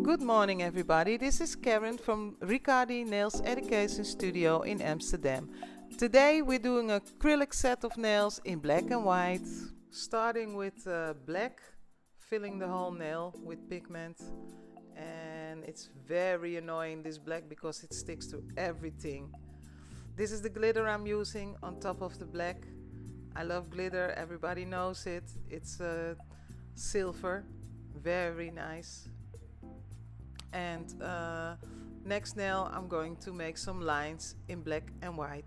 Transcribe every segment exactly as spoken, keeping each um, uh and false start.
Good morning everybody, this is Karen from Ricardi Nails Education Studio in Amsterdam. Today we're doing an acrylic set of nails in black and white. Starting with uh, black, filling the whole nail with pigment. And it's very annoying, this black, because it sticks to everything. This is the glitter I'm using on top of the black. I love glitter, everybody knows it. It's uh, silver, very nice. And uh, next nail I'm going to make some lines in black and white.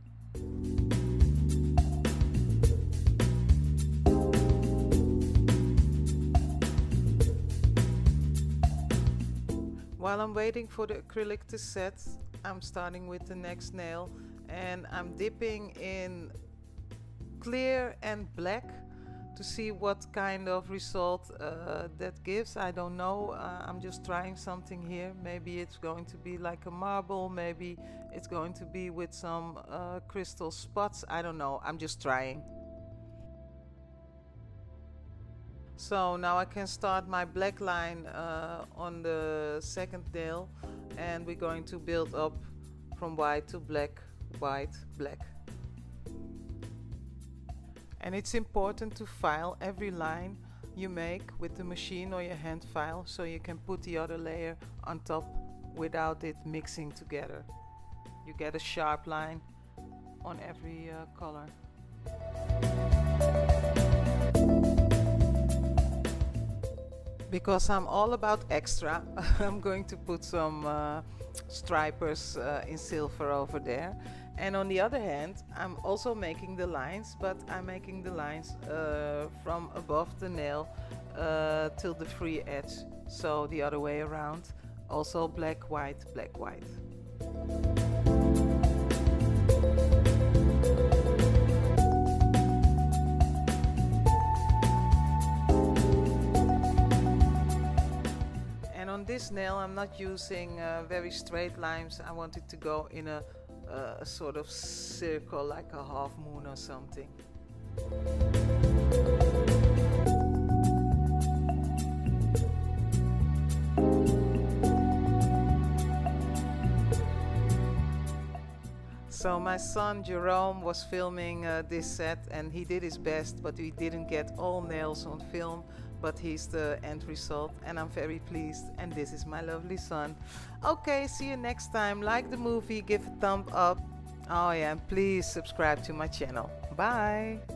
While I'm waiting for the acrylic to set, I'm starting with the next nail, and I'm dipping in clear and black to see what kind of result uh, that gives. I don't know, uh, I'm just trying something here. Maybe it's going to be like a marble, maybe it's going to be with some uh, crystal spots, I don't know, I'm just trying. So now I can start my black line uh, on the second nail, and we're going to build up from white to black, white, black. And it's important to file every line you make with the machine or your hand file, so you can put the other layer on top without it mixing together. You get a sharp line on every uh, color. Because I'm all about extra, I'm going to put some uh, stripers uh, in silver over there. And on the other hand, I'm also making the lines, but I'm making the lines uh, from above the nail uh, till the free edge. So the other way around, also black, white, black, white. And on this nail I'm not using uh, very straight lines. I want it to go in a Uh, a sort of circle, like a half moon or something. So my son Jerome was filming uh, this set, and he did his best, but we didn't get all nails on film, but he's the end result, and I'm very pleased, and this is my lovely son. Okay, see you next time. Like the movie, give a thumb up. Oh yeah, and please subscribe to my channel. Bye.